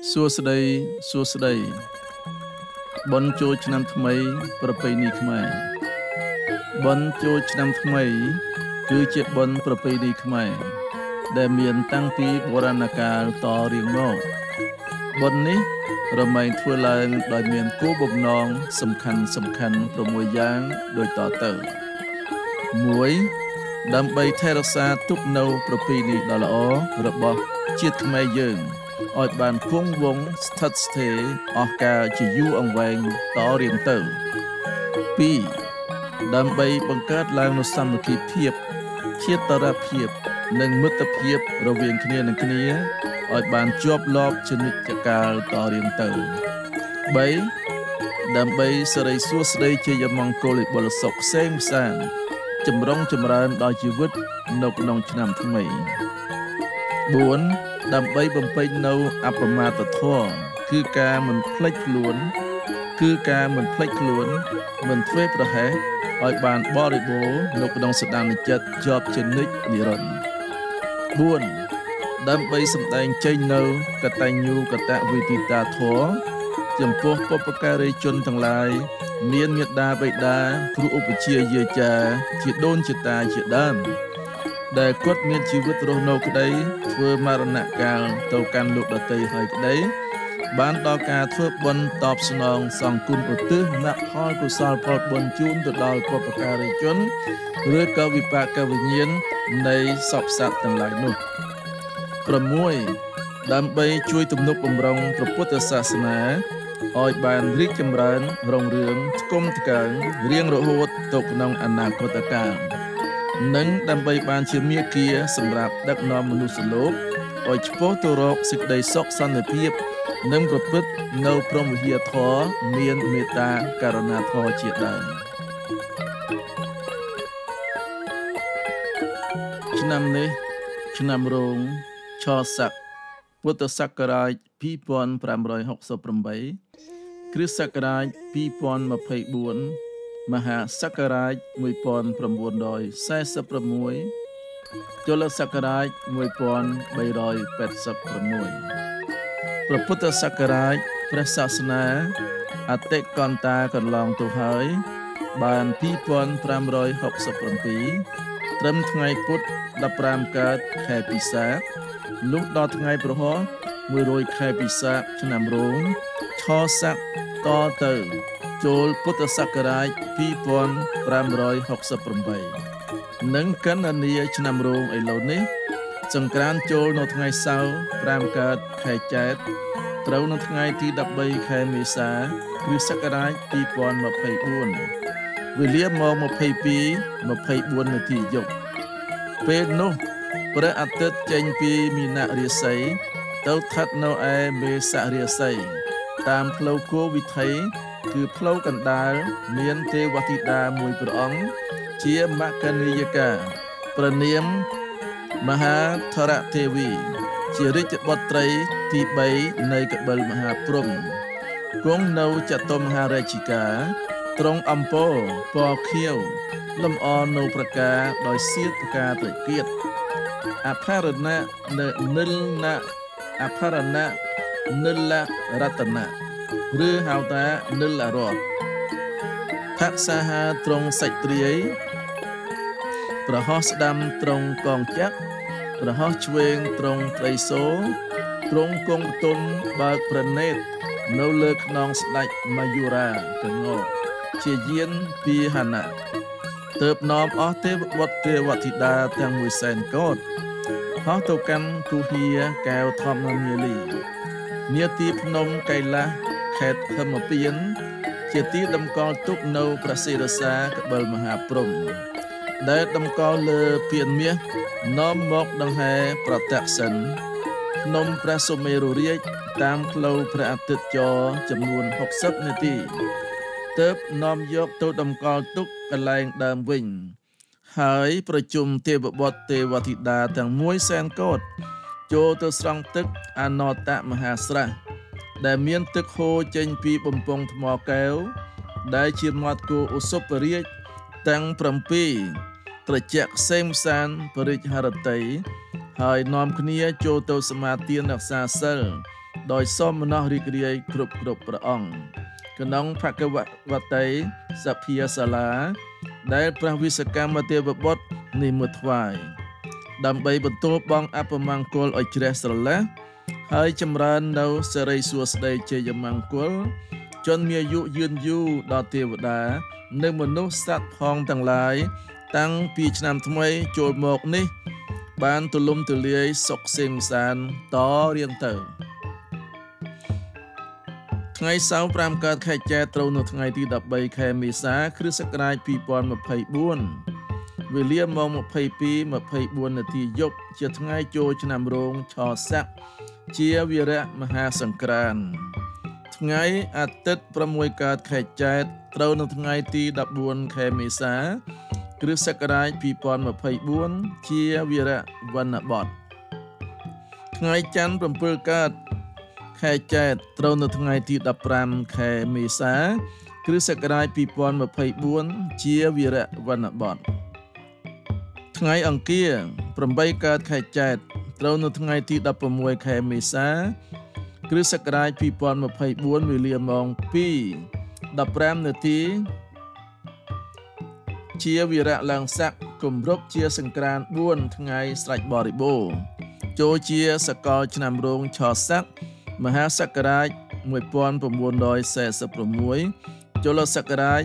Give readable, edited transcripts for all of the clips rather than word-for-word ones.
សួស្តីបុណ្យចូលឆ្នាំថ្មីប្រពៃណីខ្មែរបុណ្យចូលឆ្នាំថ្មីគឺជាបុណ្យប្រពៃណីខ្មែរដែលមានតាំងពីបុរាណកាលតរៀងមកបុណ្យនេះរមែងធ្វើឡើងដោយមានគោលបំណងសំខាន់6យ៉ាងដូចតទៅ 1. ដើម្បីថែរក្សាទុកនូវប្រពៃណីដ៏ល្អរបស់ជាតិខ្មែរយើងឲ្យបានគង់វង្សស្ថិតស្ថេរអស់កាលជាយូរអង្វែងតរៀងទៅ 2. ដើម្បីបង្កើតឡើងនូវសាមគ្គីភាពធាតុរភាពនិងមិត្តភាពរវាងគ្នានឹងគ្នាឲ្យបានជាប់លាប់ជានិច្ចកាលតរៀងទៅ 3. ដើម្បីសិរីសួស្តីជាយមង្គលបុលសុខផ្សេងផ្សានចម្រុងចម្រើនដល់ជីវិតនៅក្នុងឆ្នាំថ្មី 4. ដើម្បីបំពេញនៅអបមាទធម៌គឺការមិនភ្លេចខ្លួនមិនធ្វេសប្រហែសឲ្យបានបរិបូរណ៍នៅក្នុងសដានចិត្តជាប់ជានិច្ចនិរន្តរ៍ 4. ដើម្បីសម្ដែងចេញនៅកតញ្ញូកតវេទិតាធម៌ចំពោះបុព្វការីជនទាំងឡាយមានមេត្តាបិតាគ្រូឧបជាយាចាជាដូនជាតាជាដើមដែលគាត់មានជីវិតរស់នៅក្តីធ្វើមរណកាលទៅកាន់លោកដតីហើយក្តីបានដល់ការធ្វើបុណ្យតបស្នងសងគុណឧទ្ទិសមគ្គផលកុសលផលបុណ្យជូនទៅដល់បុព្វការីជនឬក៏វិបាកវិញ្ញាណនៃសពសត្វទាំងឡាយនោះ 6. ដើម្បីជួយទំនុកបម្រុងព្រះពុទ្ធសាសនាឲ្យបានរីកចម្រើនរុងរឿងថ្កុំថ្កើងរៀងរហូតទៅក្នុងអនាគតកាលនិងដើម្បីបានជាមាគ៌ាសម្រាប់ដឹកនាំមនុស្សលោកឲ្យឆ្ពោះទៅរកសេចក្តីសុខសន្តិភាពនិងប្រព្រឹត្តនៅព្រហ្មវិហារធម៌មានមេត្តាករុណាធម៌ជាដើមឆ្នាំនេះឆ្នាំរោងឆស័កពុទ្ធសករាជ2568គ្រិស្តសករាជ2024មហាសករាជ1946ចលសករាជ1386ព្រះពុទ្ធសករាជព្រះសាសនាអតិកន្តាកន្លងទៅហើយបាន2567ត្រឹមថ្ងៃពុទ្ធ15កើតខែពិសាខលុះដល់ថ្ងៃប្រហោះ100ខែពិសាខឆ្នាំរោងឆស័កតទៅចូលពុទ្ធសករាជ2568និងកណ្ណនីឆ្នាំរោងឥឡូវនេះសង្ក្រាន្តចូលនៅថ្ងៃសៅរ៍5កើតខែចែកត្រូវនៅថ្ងៃទី13ខែមេសាគ្រិស្តសករាជ2024វេលាម៉ោង22:24នាទីយប់ពេលនោះព្រះអាទិត្យចេញពីមីនរាសីទៅស្ថិតនៅឯមេសរាសីតាមផ្លូវគោវិថីគឺផ្លូវកណ្ដាលមានទេវធីតាមួយព្រះអង្គជាមគ្គនាយិកាព្រះនាមមហាធរទេវីជារាជបុត្រីទី3នៃកបិលមហាព្រហ្មគង់នៅចតុមហារាជិកាទ្រង់អំពរពណ៌ខៀវលំអនៅប្រការដោយសៀតប្រការត្រកៀតអភរណៈនិលរតនៈឬហៅថានិលរតថក្សាហាត្រង់សាច់ត្រាយប្រហោះស្ដាំត្រង់កងចក្រប្រហោះឆ្វេងត្រង់ត្រីសូត្រង់គង់ទុនបើកប្រណេតនៅលើខ្នងស្ដេចមាយុរាកងោជាយានពីហណៈទើបនាំអស់ទេវបុត្រទេវធីតាទាំង100,000 កោដហោះទៅកាន់គុហាកែវធម្មមាលីនាទីភ្នំកៃឡាសខេត្តខមពៀនជាទីតម្កល់ទុកនៅព្រះសិរសាកបិលមហាព្រហ្មដែលតម្កល់លើពានមាសនាំមកដង្ហែប្រទក្សិណភ្នំព្រះសុមេរុរាជតាមផ្លូវព្រះអាទិត្យចរចំនួន60នាទីទើបនាំយកទៅតម្កល់ទុកកន្លែងដើមវិញហើយប្រជុំទេវបុត្រទេវធីតាទាំង100,000 កោដចូលទៅស្រង់ទឹកអនតមហាស្រះដែលមានទឹកហូរចេញពីបំពង់ថ្មកែវដែលជាមាត់គោឧសភរាជទាំង7ត្រជាក់សេមសានបរិជ្ជហរតីហើយនាំគ្នាចូលទៅសមាទានរក្សាសិលដោយសូមមនោរីករាយគ្រប់ព្រះអង្គក្នុងភគវត័យសភាសាលាដែលព្រះវិស្កម្មទេវបុត្រនិមន្តថ្វាយដើម្បីបន្ទោបងអពមង្គលឲ្យជ្រះស្រឡះហើយចម្រើននៅសិរីសួស្តីជ័យមង្គលចនមានអាយុយឺនយូរដល់ទេវតានិងមនុស្សសត្វផងទាំងឡាយតាំងពីឆ្នាំថ្មីចូលមកនេះបានទូលំទូលាយសុខសេមសានតរៀងទៅថ្ងៃសៅរ៍5កើតខែចែកត្រូវនៅថ្ងៃទី13ខែមេសាគ្រិស្តសករាជ2024វេលាម៉ោង 22:24 នាទីយប់ជាថ្ងៃចូលឆ្នាំរោងឆស័កជាវីរៈមហាសង្ក្រាន្តថ្ងៃអាទិត្យ6កើតខែចែកត្រូវនៅថ្ងៃទី14ខែមេសាគ្រិស្តសករាជ2024ជាវីរៈវណ្ណបទថ្ងៃច័ន្ទ7កើតខែចែកត្រូវនៅថ្ងៃទី15ខែមេសាគ្រិស្តសករាជ2024ជាវីរៈវណ្ណបទថ្ងៃអង្គារ8កើតខែចែកត្រូវនៅថ្ងៃទី16ខែមេសាគ្រិស្តសករាជ2024វេលាម៉ោង 2:15 នាទីជាវីរៈឡើងស័កគម្រប់ជាសង្ក្រាន្ត4ថ្ងៃស្រេចបរិបូរណ៍ចូលជាសកលឆ្នាំរោងឆស័កមហាសករាជ1946ចុលសករាជ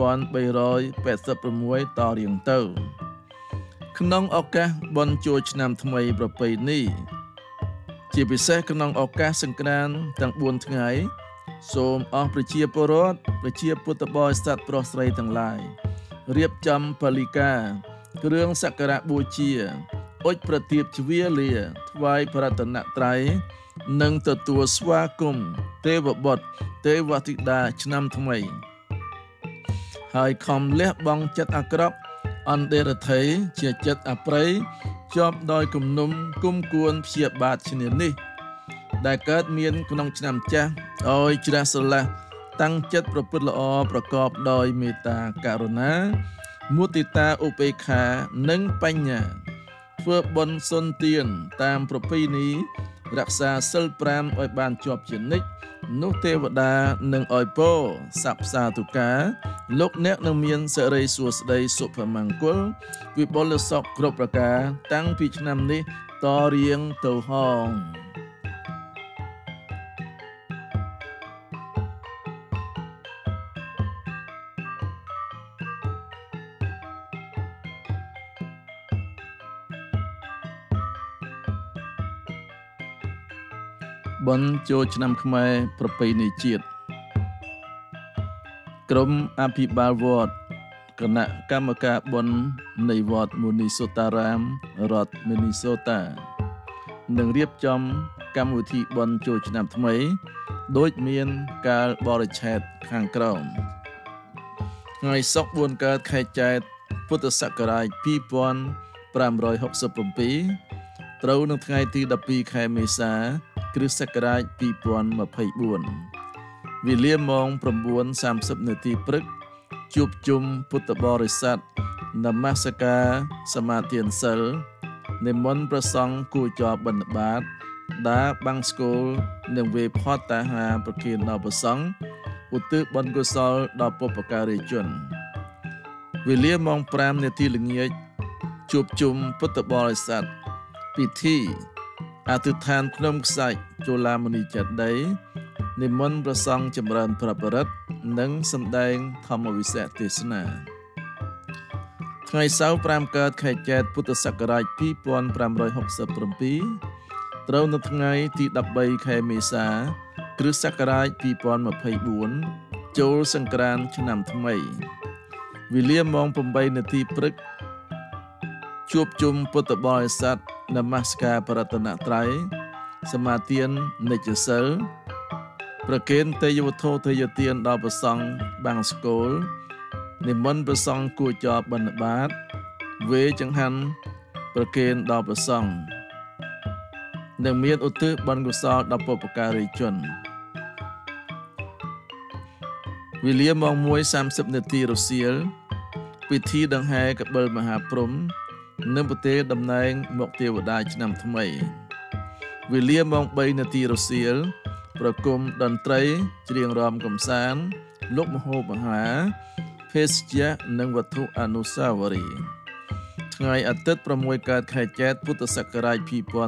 1386តរៀងទៅក្នុងឱកាសបុណ្យចូលឆ្នាំថ្មីប្រពៃណីជាពិសេសក្នុងឱកាសសង្ក្រាន្តទាំង4ថ្ងៃសូមអស់ប្រជាពលរដ្ឋប្រជាពុទ្ធបរិស័ទប្រុសស្រីទាំងឡាយរៀបចំពលិកាគ្រឿងសក្ការៈបូជាអុជប្រទាបជ្វាលាថ្វាយប្រតនត្រ័យនិងទទួលស្វាគមន៍ទេវបុត្រទេវធីតាឆ្នាំថ្មីហើយខំលះបង់ចិត្តអាក្រក់អន្តរថ័យជាចិត្តអប្រ័យជាប់ដោយគំនុំគុំគួនព្យាបាទឈ្នានេះដែលកើតមានក្នុងឆ្នាំចាស់ឲ្យជ្រះស្រឡះតាំងចិត្តប្រព្រឹត្តល្អប្រកបដោយមេត្តាករុណាមុទិតាឧបេក្ខានិងបញ្ញាធ្វើបុណ្យសុនទានតាមប្រពៃណីរក្សាសិល5ឲ្យបានជាប់ជានិច្ចនោះទេវតានឹងឲ្យពរស័ព្ទសាធុការលោកអ្នកនឹងមានសិរីសួស្តីសុភមង្គលវិបុលសុខគ្រប់ប្រការតាំងពីឆ្នាំនេះតរៀងទៅហងបុណ្យចូលឆ្នាំខ្មែរប្រពៃណីជាតិក្រុមអភិបាលវត្តគណៈកម្មការបុណ្យនៃវត្តមូនីសូតារាមរដ្ឋមីនីសូតានឹងរៀបចំកម្មវិធីបុណ្យចូលឆ្នាំថ្មីដោយមានការបរិច្ឆេទខាងក្រោមថ្ងៃសុក្រ4កើតខែចែកពុទ្ធសករាជ2567ត្រូវនៅថ្ងៃទី12ខែមេសាគ្រិស្តសករាជ2024វេលាម៉ោង 9:30 នាទីព្រឹកជួបជុំពុទ្ធបរិស័ទនមស្ការសមាទានសិលនិមន្តព្រះសង្ឃគួរជាប់បិណ្ឌបាតដាបាំងស្គលនិងវេផតតាហាប្រគិនដល់ព្រះសង្ឃឧទ្ទិសបុណ្យកុសលដល់បុព្វការីជនវេលាម៉ោង 5 នាទីល្ងាចជួបជុំពុទ្ធបរិស័ទពិធីអធិដ្ឋានភ្នំខ្សាច់จุฬามณีចេតិយនិមន្តព្រះសង្ឃចម្រើនព្រះបរិត្តនិងសម្ដែងធម្មវិសាទេសនាថ្ងៃសៅរ៍5កើតខែចែកពុទ្ធសករាជ2567ត្រូវនៅថ្ងៃទី13ខែមេសាគ្រិស្តសករាជ2024ចូលសង្ក្រាន្តឆ្នាំថ្មីវេលាម៉ោង 8 នាទីព្រឹកជួបជុំពុទ្ធបរិស័ទនមស្ការប្រតនត្រ័យសមាទាននិច្ចសិលប្រគេនទេយវត្ថុទេយទានដល់ព្រះសង្ឃបាំងស្គលនិមន្តព្រះសង្ឃគួរជាប់បិណ្ឌបាតវេចង្ហាន់ប្រគេនដល់ព្រះសង្ឃនិងមានឧទ្ទិសបុណ្យកុសលដល់បុព្វការីជនវេលាម៉ោង 1:30 នាទីរសៀលពិធីដង្ហែកបិលមហាព្រហ្មនិងប្រទេតំណែងមកទេវតាឆ្នាំថ្មីវេលាម៉ោង 3 នាទីរសៀលប្រគំតន្ត្រីច្រៀងរាំកម្សាន្តលុបម្ហូបអាហារភេសជ្ជៈនិងវត្ថុអនុស្សាវរីយ៍ថ្ងៃអាទិត្យ6កើតខែចែកពុទ្ធសករាជ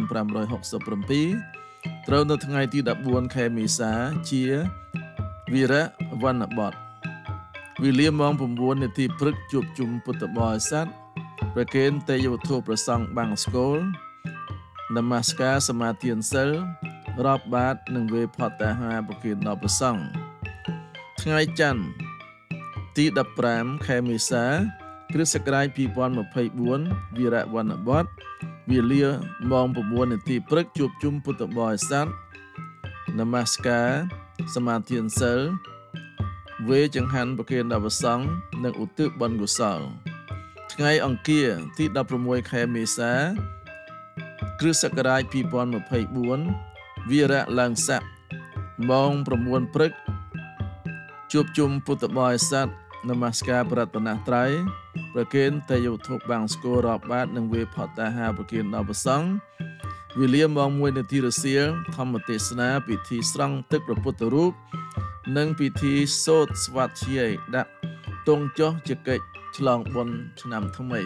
2567ត្រូវនៅថ្ងៃទី14ខែមេសាជាវីរៈវណ្ណបទវេលាម៉ោង9នាទីព្រឹកជួបជុំពុទ្ធបរិស័ទប្រគេនទេយ្យវត្ថុប្រសង់បាំងស្គលនមស្ការសមាទានសិលរាប់បាតនិងវេផតអាហារប្រគេនដល់ព្រះសង្ឃថ្ងៃច័ន្ទទី15ខែមេសាគ្រិស្តសករាជ2024វីរៈវណ្ណបទវេលាម៉ោង9នាទីព្រឹកជួបជុំពុទ្ធបរិស័ទនមស្ការសមាទានសិលវេចង្ហាន់ប្រគេនដល់ព្រះសង្ឃនិងឧទ្ទិសបុណ្យកុសលថ្ងៃអង្គារទី16ខែមេសាគ្រិស្តសករាជ2024វីរៈឡើងស័កម៉ោង9ព្រឹកជួបជុំពុទ្ធបរិស័ទនមស្ការប្រតនត្រ័យប្រគេនទេយ្យវត្ថុបាំងស្គររាប់បាតនិងវេផតអាហារប្រគេនដល់ព្រះសង្ឃវេលាម៉ោង1នាទីរសៀលធម្មទេសនាពិធីស្រង់ទឹកព្រះពុទ្ធរូបនិងពិធីសូត្រស្វាធ្យាយដាក់ទង់ចុះជាកិច្ចឆ្លងបុណ្យឆ្នាំថ្មី